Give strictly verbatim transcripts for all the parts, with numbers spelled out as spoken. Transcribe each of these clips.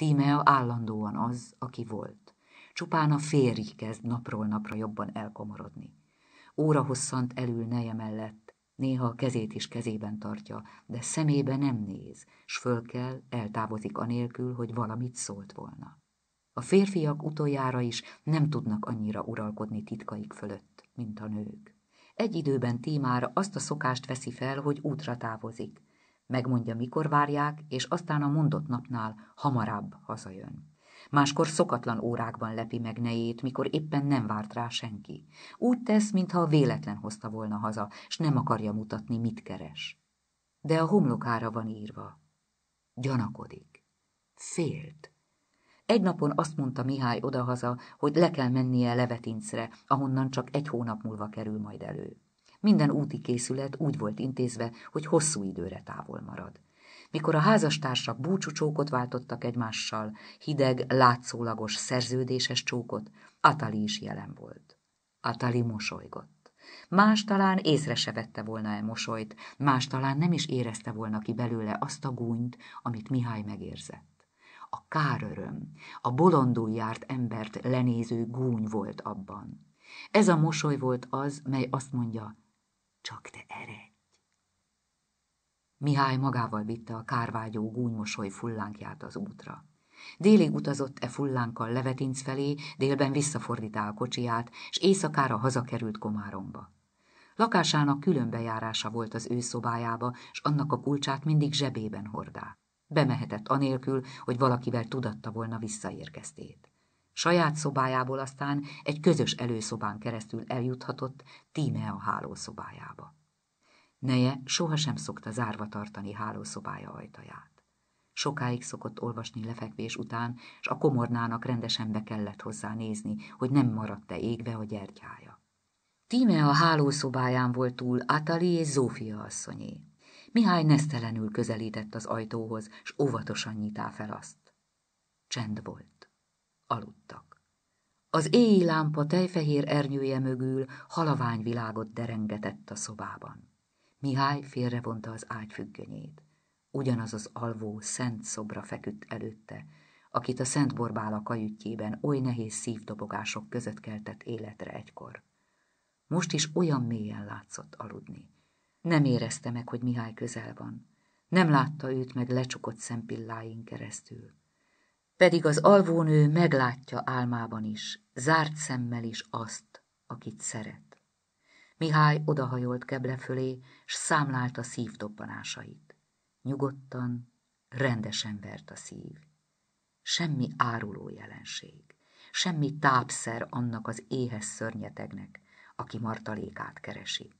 Tímea állandóan az, aki volt. Csupán a férj kezd napról napra jobban elkomorodni. Óra hosszant elül neje mellett, néha a kezét is kezében tartja, de szemébe nem néz, s fölkel, eltávozik anélkül, hogy valamit szólt volna. A férfiak utoljára is nem tudnak annyira uralkodni titkaik fölött, mint a nők. Egy időben Tímára azt a szokást veszi fel, hogy útra távozik. Megmondja, mikor várják, és aztán a mondott napnál hamarabb hazajön. Máskor szokatlan órákban lepi meg nejét, mikor éppen nem várt rá senki. Úgy tesz, mintha véletlen hozta volna haza, s nem akarja mutatni, mit keres. De a homlokára van írva. Gyanakodik. Félt. Egy napon azt mondta Mihály odahaza, hogy le kell mennie Levetincre, ahonnan csak egy hónap múlva kerül majd elő. Minden úti készület úgy volt intézve, hogy hosszú időre távol marad. Mikor a házastársak búcsúcsókot váltottak egymással, hideg, látszólagos, szerződéses csókot, Atali is jelen volt. Atali mosolygott. Más talán észre se vette volna e mosolyt, más talán nem is érezte volna ki belőle azt a gúnyt, amit Mihály megérzett. A káröröm, a bolondul járt embert lenéző gúny volt abban. Ez a mosoly volt az, mely azt mondja, csak te eredj. Mihály magával vitte a kárvágyó gúnymosoly fullánkját az útra. Délig utazott e fullánkkal Levetinc felé, délben visszafordítá a kocsiját, s éjszakára hazakerült Komáromba. Lakásának külön bejárása volt az ő szobájába, s annak a kulcsát mindig zsebében hordá. Bemehetett anélkül, hogy valakivel tudatta volna visszaérkeztét. Saját szobájából aztán egy közös előszobán keresztül eljuthatott Tímea hálószobájába. Neje sohasem szokta zárva tartani hálószobája ajtaját. Sokáig szokott olvasni lefekvés után, s a komornának rendesen be kellett hozzá nézni, hogy nem maradt-e égve a gyertyája. Tímea hálószobáján volt túl Atali és Zsófia asszonyé. Mihály nesztelenül közelített az ajtóhoz, s óvatosan nyitá fel azt. Csend volt. Aludtak. Az éjjel lámpa tejfehér ernyője mögül halavány világot derengetett a szobában. Mihály félrevonta az ágy függönyét. Ugyanaz az alvó szent szobra feküdt előtte, akit a Szent Borbála kajütjében oly nehéz szívdobogások között keltett életre egykor. Most is olyan mélyen látszott aludni. Nem érezte meg, hogy Mihály közel van. Nem látta őt meg lecsukott szempilláin keresztül. Pedig az alvónő meglátja álmában is, zárt szemmel is azt, akit szeret. Mihály odahajolt keble fölé, s számlálta szívdobbanásait. Nyugodtan, rendesen vert a szív. Semmi áruló jelenség, semmi tápszer annak az éhes szörnyetegnek, aki martalékát keresi.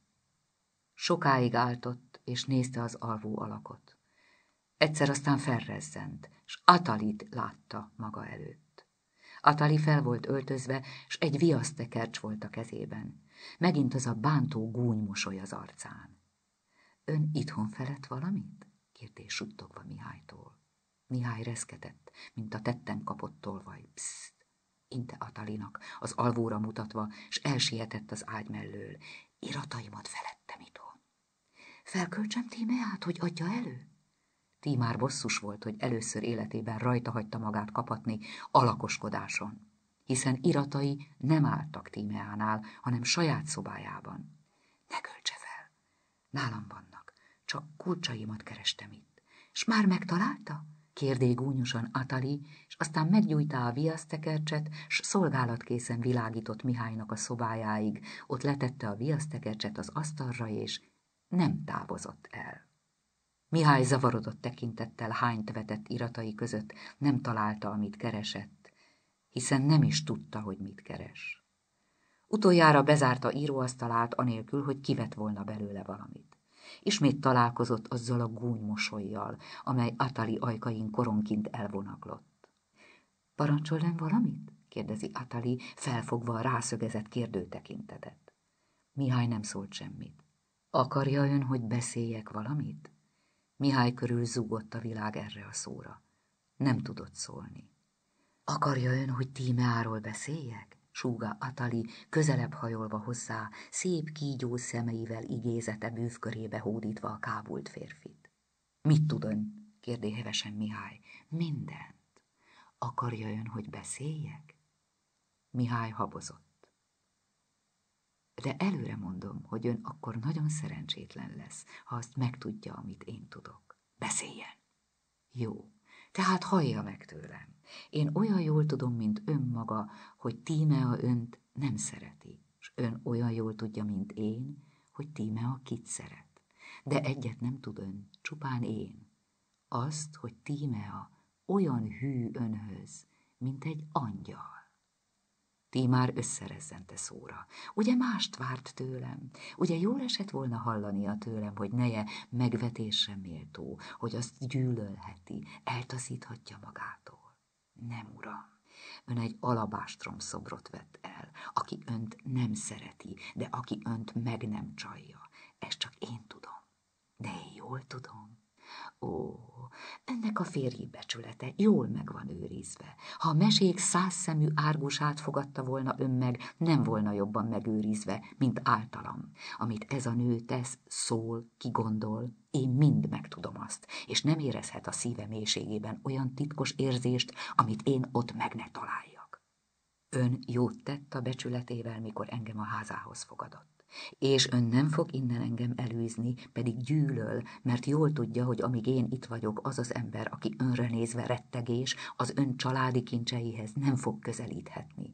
Sokáig áltott, és nézte az alvó alakot. Egyszer aztán felrezzent, s Atalit látta maga előtt. Atali fel volt öltözve, s egy viasztekercs volt a kezében. Megint az a bántó gúny mosoly az arcán. Ön itthon felett valamit? Kérdés suttogva Mihálytól. Mihály reszketett, mint a tetten kapott tolvaj. Pszt! Inte Atalinak, az alvóra mutatva, s elsietett az ágy mellől. Irataimat felettem itthon. Felköltsem Tímeát, hogy adja elő? Tímár bosszus volt, hogy először életében rajta hagyta magát kapatni alakoskodáson, hiszen iratai nem álltak Tímeánál, hanem saját szobájában. Ne költse fel, nálam vannak, csak kulcsaimat kerestem itt. S már megtalálta? Kérdé gúnyosan Atali, és aztán meggyújtá a viasztekercset, s szolgálatkészen világított Mihálynak a szobájáig, ott letette a viasztekercset az asztalra, és nem távozott el. Mihály zavarodott tekintettel hányt vetett iratai között, nem találta, amit keresett, hiszen nem is tudta, hogy mit keres. Utoljára bezárta íróasztalát anélkül, hogy kivett volna belőle valamit. Ismét találkozott azzal a gúny mosollyal, amely Atali ajkain koronként elvonaglott. Parancsolnám valamit? Kérdezi Atali, felfogva a rászögezett kérdő tekintetet. Mihály nem szólt semmit. Akarja ön, hogy beszéljek valamit? Mihály körül zúgott a világ erre a szóra. Nem tudott szólni. Akarja ön, hogy Tímeáról beszéljek? Súgta Atali, közelebb hajolva hozzá, szép kígyó szemeivel igézete bűvkörébe hódítva a kábult férfit. Mit tud ön? Kérdé hevesen Mihály. Mindent. Akarja ön, hogy beszéljek? Mihály habozott. De előre mondom, hogy ön akkor nagyon szerencsétlen lesz, ha azt megtudja, amit én tudok. Beszéljen! Jó, tehát hallja meg tőlem. Én olyan jól tudom, mint ön maga, hogy Tímea önt nem szereti, és ön olyan jól tudja, mint én, hogy Tímea kit szeret. De egyet nem tud ön, csupán én. Azt, hogy Tímea olyan hű önhöz, mint egy angyal. Tímár összerezzente szóra. Ugye mást várt tőlem? Ugye jól esett volna hallania tőlem, hogy neje megvetésre méltó, hogy azt gyűlölheti, eltaszíthatja magától? Nem, uram, ön egy alabástrom szobrot vett el, aki önt nem szereti, de aki önt meg nem csalja. Ezt csak én tudom. De én jól tudom. Ó, ennek a férji becsülete jól meg van őrizve. Ha a mesék százszemű árgusát fogadta volna ön meg, nem volna jobban megőrizve, mint általam. Amit ez a nő tesz, szól, kigondol, én mind megtudom azt, és nem érezhet a szíve mélységében olyan titkos érzést, amit én ott meg ne találjak. Ön jót tett a becsületével, mikor engem a házához fogadott. És ön nem fog innen engem elűzni, pedig gyűlöl, mert jól tudja, hogy amíg én itt vagyok, az az ember, aki önre nézve rettegés, az ön családi kincseihez nem fog közelíthetni.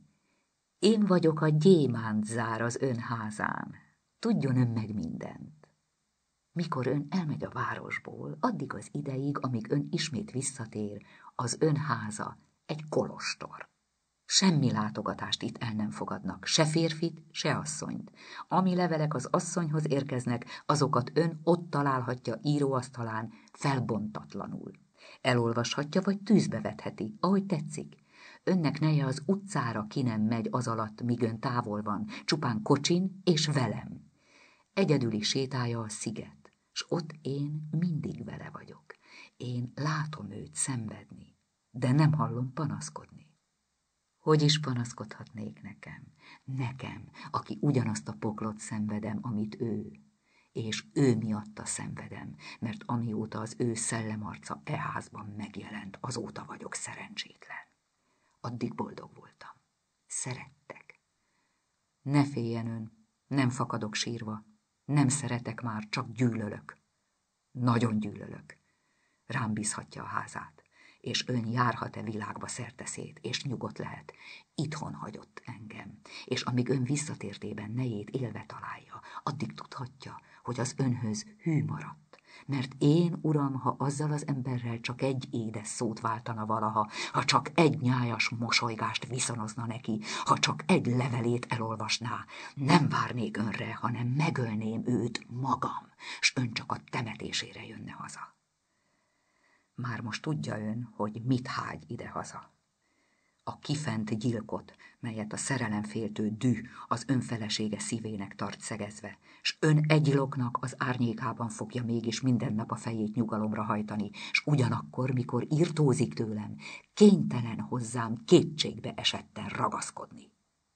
Én vagyok a gyémántzár az ön házán. Tudjon ön meg mindent. Mikor ön elmegy a városból, addig az ideig, amíg ön ismét visszatér, az ön háza egy kolostor. Semmi látogatást itt el nem fogadnak, se férfit, se asszonyt. Ami levelek az asszonyhoz érkeznek, azokat ön ott találhatja íróasztalán, felbontatlanul. Elolvashatja, vagy tűzbe vetheti, ahogy tetszik. Önnek neje az utcára ki nem megy az alatt, míg ön távol van, csupán kocsin és velem. Egyedüli sétája a sziget, s ott én mindig vele vagyok. Én látom őt szenvedni, de nem hallom panaszkodni. Hogy is panaszkodhatnék nekem? Nekem, aki ugyanazt a poklot szenvedem, amit ő. És ő miatta szenvedem, mert amióta az ő szellemarca e házban megjelent, azóta vagyok szerencsétlen. Addig boldog voltam. Szerettek. Ne féljen ön, nem fakadok sírva. Nem szeretek már, csak gyűlölök. Nagyon gyűlölök. Rám bízhatja a házát. És ön járhat-e világba szerteszét, és nyugodt lehet. Itthon hagyott engem, és amíg ön visszatértében nejét élve találja, addig tudhatja, hogy az önhöz hű maradt. Mert én, uram, ha azzal az emberrel csak egy édes szót váltana valaha, ha csak egy nyájas mosolygást viszonozna neki, ha csak egy levelét elolvasná, nem várnék önre, hanem megölném őt magam, s ön csak a temetésére jönne haza. Már most tudja ön, hogy mit hágy idehaza. A kifent gyilkot, melyet a szerelemféltő düh az önfelesége szívének tart szegezve, s ön egyiloknak az árnyékában fogja mégis minden nap a fejét nyugalomra hajtani, s ugyanakkor, mikor írtózik tőlem, kénytelen hozzám kétségbe esetten ragaszkodni.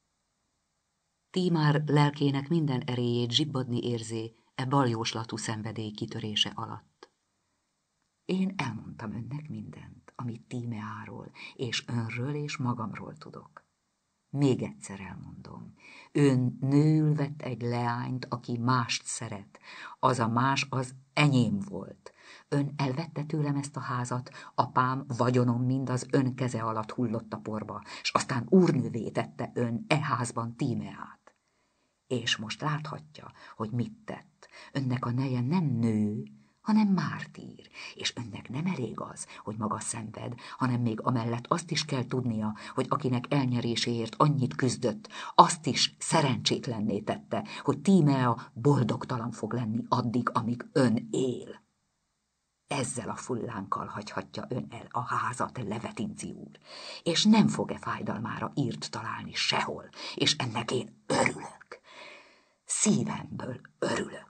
Tímár lelkének minden erélyét zsibbadni érzé e baljóslatú szenvedély kitörése alatt. Én elmondtam önnek mindent, amit Tímeáról, és önről és magamról tudok. Még egyszer elmondom. Ön nőül vett egy leányt, aki mást szeret. Az a más az enyém volt. Ön elvette tőlem ezt a házat, apám vagyonom mind az ön keze alatt hullott a porba, és aztán úrnővé tette ön e házban Tímeát. És most láthatja, hogy mit tett. Önnek a neje nem nő, hanem mártír, és önnek nem elég az, hogy maga szenved, hanem még amellett azt is kell tudnia, hogy akinek elnyeréséért annyit küzdött, azt is szerencsétlenné tette, hogy Tímea boldogtalan fog lenni addig, amíg ön él. Ezzel a fullánkkal hagyhatja ön el a házat, Levetinci úr, és nem fog-e fájdalmára írt találni sehol, és ennek én örülök. Szívemből örülök.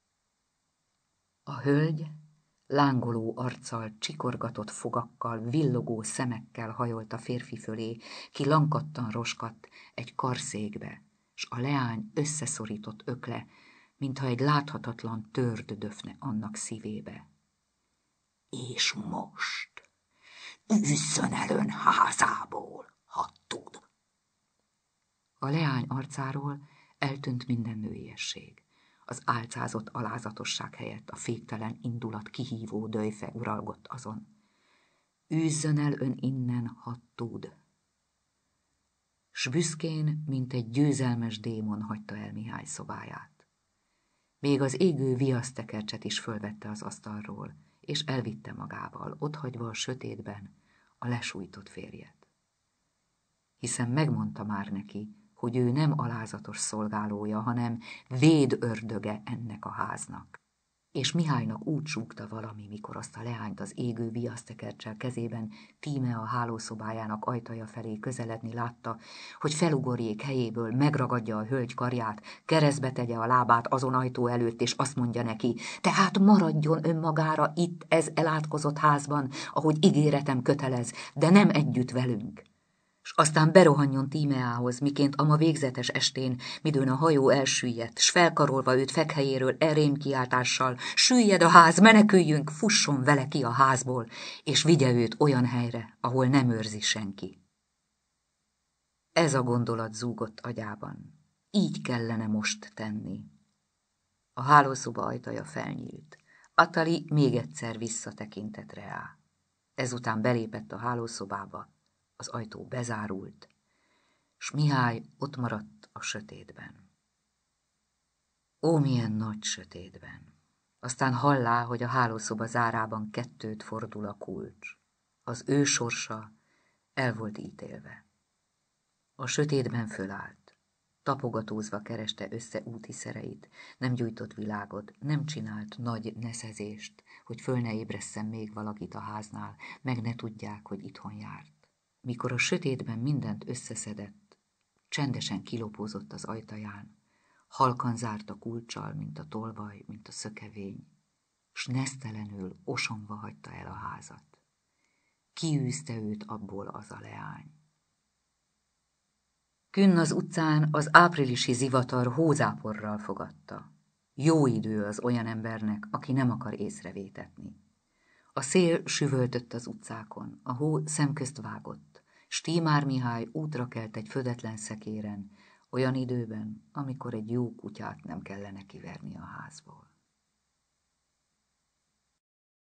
A hölgy lángoló arccal, csikorgatott fogakkal, villogó szemekkel hajolt a férfi fölé, ki lankadtan roskadt egy karszékbe, s a leány összeszorított ökle, mintha egy láthatatlan tőrd döfne annak szívébe. És most üsszön el ön házából, ha tud. A leány arcáról eltűnt minden nőiesség. Az álcázott alázatosság helyett a féktelen indulat kihívó döjfe uralgott azon. Üzzön el ön innen, ha tud. S büszkén, mint egy győzelmes démon hagyta el Mihály szobáját. Még az égő viasztekercset is fölvette az asztalról, és elvitte magával, otthagyva a sötétben a lesújtott férjet. Hiszen megmondta már neki, hogy ő nem alázatos szolgálója, hanem védördöge ennek a háznak. És Mihálynak úgy súgta valami, mikor azt a leányt az égő viasztekerccsel kezében Tíme a hálószobájának ajtaja felé közeledni látta, hogy felugorjék helyéből, megragadja a hölgy karját, keresztbe tegye a lábát azon ajtó előtt, és azt mondja neki, tehát maradjon önmagára itt ez elátkozott házban, ahogy ígéretem kötelez, de nem együtt velünk. S aztán berohanjon Tímeához, miként ama végzetes estén, midőn a hajó elsüllyedt, s felkarolva őt fekhelyéről erémkiáltással, süllyed a ház, meneküljünk, fusson vele ki a házból, és vigye őt olyan helyre, ahol nem őrzi senki. Ez a gondolat zúgott agyában. Így kellene most tenni. A hálószoba ajtaja felnyílt. Atali még egyszer visszatekintett rá. Ezután belépett a hálószobába. Az ajtó bezárult, s Mihály ott maradt a sötétben. Ó, milyen nagy sötétben! Aztán hallá, hogy a hálószoba zárában kettőt fordul a kulcs. Az ő sorsa el volt ítélve. A sötétben fölállt. Tapogatózva kereste össze úti szereit, nem gyújtott világot, nem csinált nagy neszezést, hogy föl ne ébresszen még valakit a háznál, meg ne tudják, hogy itthon járt. Mikor a sötétben mindent összeszedett, csendesen kilopózott az ajtaján, halkan zárta kulccsal, mint a tolvaj, mint a szökevény, s nesztelenül osonva hagyta el a házat. Kiűzte őt abból az a leány. Künn az utcán az áprilisi zivatar hózáporral fogadta. Jó idő az olyan embernek, aki nem akar észrevétetni. A szél süvöltött az utcákon, a hó szemközt vágott, s Tímár Mihály útra kelt egy födetlen szekéren, olyan időben, amikor egy jó kutyát nem kellene kiverni a házból.